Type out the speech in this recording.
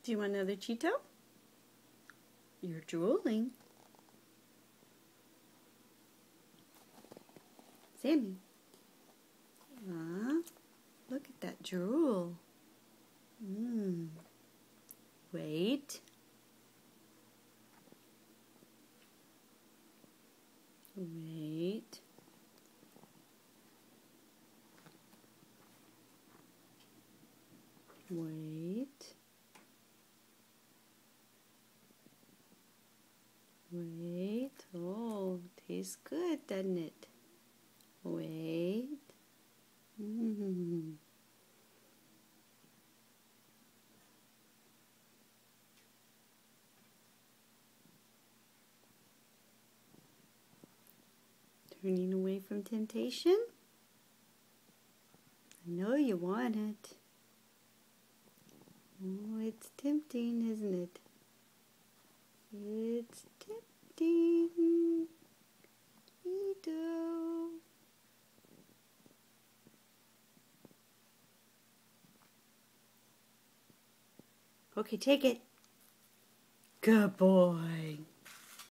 Do you want another Cheeto? You're drooling. Sammy. Look at that drool. Wait. Wait. Wait. Wait. Oh, tastes good, doesn't it? Wait. Turning away from temptation? I know you want it. Oh, it's tempting, isn't it? It's tempting. Cheeto. Okay, take it. Good boy.